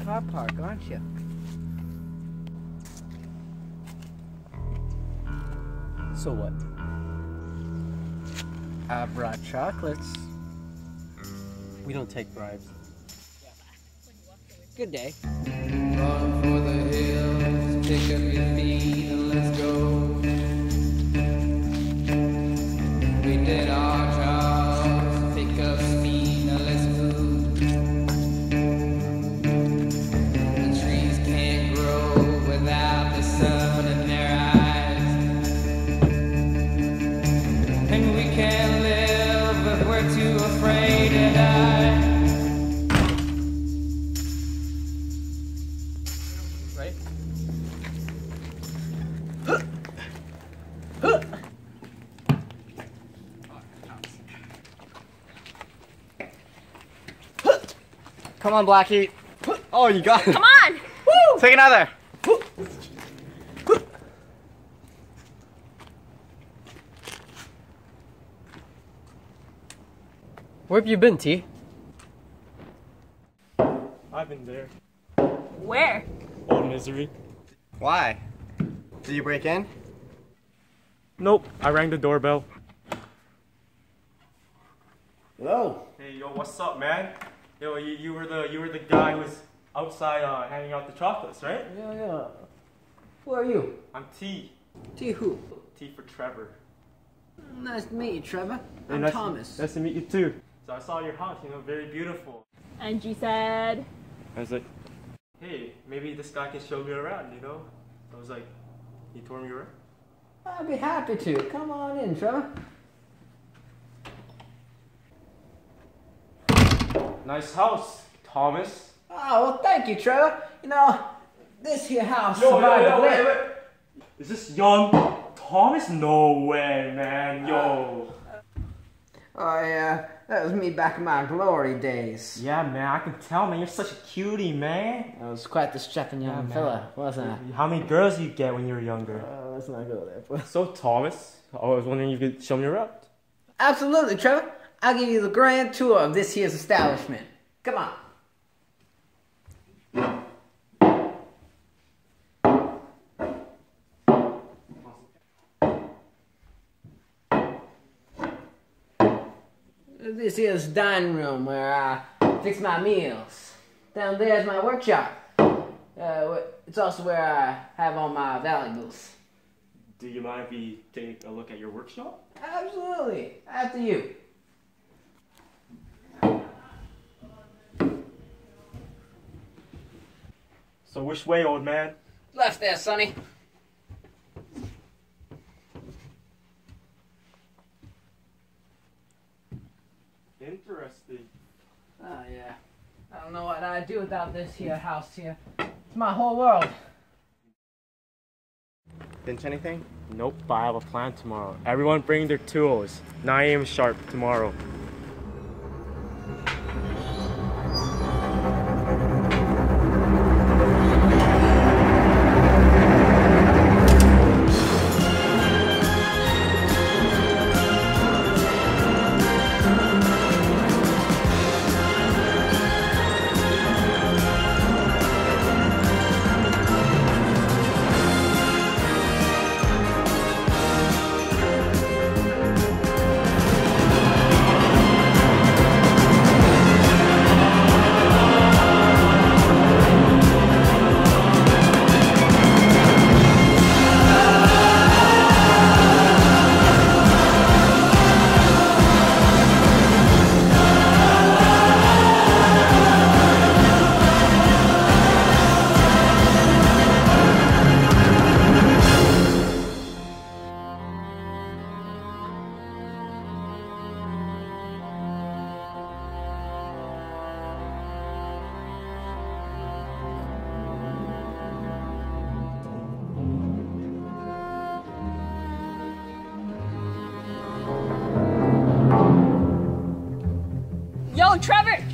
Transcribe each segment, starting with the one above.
car park, aren't you? So what? I brought chocolates. We don't take bribes. Good day. Run for the hills, pick up your feet and let's go. We did our jobs, pick up speed, now let's move. The trees can't grow without the sun in their eyes. And we can't live if we're too afraid to die. Right? Come on, Blackie. Oh, you got it. Come on! Woo! Take another. Where have you been, T? I've been there. Where? Old Misery. Why? Did you break in? Nope, I rang the doorbell. Hello. Hey, yo, what's up, man? Yo, you were the guy who was outside handing out the chocolates, right? Yeah. Who are you? I'm T. T who? T for Trevor. Nice to meet you, Trevor. Hey, I'm nice Thomas. Nice to meet you too. So I saw your house, very beautiful. And she said, I was like, hey, maybe this guy can show me around, I was like, he told me around. I'd be happy to. Come on in, Trevor. Nice house, Thomas. Oh, well, thank you, Trevor. This here house survived the wait. Is this young Thomas? No way, man. Yo. Oh, yeah. That was me back in my glory days. Yeah, man, I can tell, man. You're such a cutie, man. I was quite the strapping young fella, wasn't I? How many girls you get when you were younger? Let's not go there. So, Thomas, I was wondering if you could show me around. Absolutely, Trevor. I'll give you the grand tour of this here's establishment. Come on. This here's the dining room where I fix my meals. Down there's my workshop. It's also where I have all my valuables. Do you mind if we take a look at your workshop? Absolutely. After you. So which way, old man? Left there, Sonny. Interesting. Oh, yeah. I don't know what I'd do without this here house here. It's my whole world. Pinch anything? Nope, but I have a plan tomorrow. Everyone bring their tools. 9 a.m. sharp tomorrow. yo, Trevor! I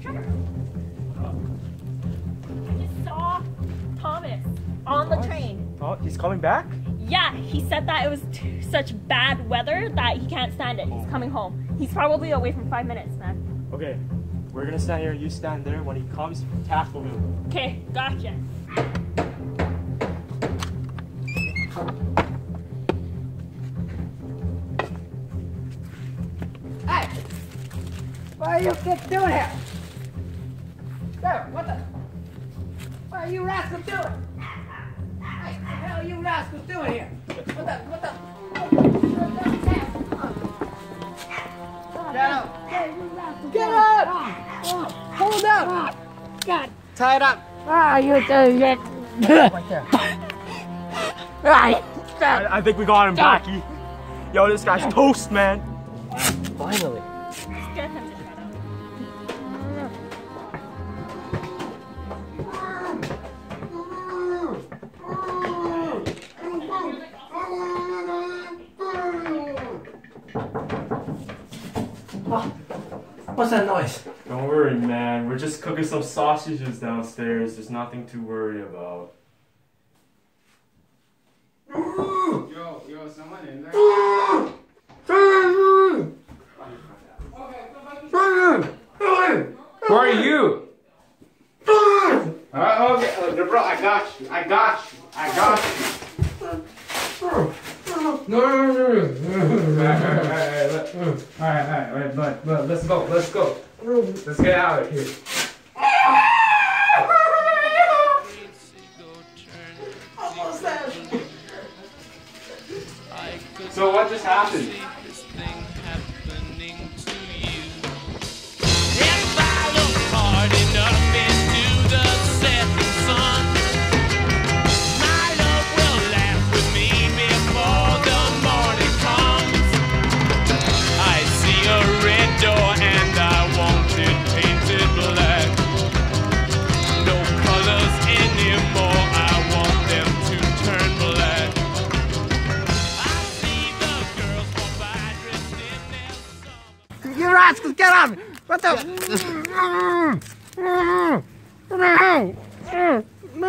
just saw Thomas on the train. Oh, he's coming back? Yeah, he said that it was such bad weather that he can't stand it. He's coming home. He's probably away from 5 minutes, man. Okay, We're gonna stand here, you stand there. When he comes, tackle him. Okay, gotcha. Hey! What are you kids doing here? Sir, what the? What are you rascals doing? Hey, what the hell are you rascals doing here? What the? Get up! Get up! Hold up! God! Tie it up! Ah, you doing it? Right there. Right. I think we got him, Blackie. Yo, this guy's toast, man. Finally. Get him to shut up. What's that noise? Don't worry, man. We're just cooking some sausages downstairs. There's nothing to worry about. Yo, someone in there? Who are you? Okay, bro, I got you. No. Alright, let's go. Let's get out of here. So what just happened? You rascals, get on! What the?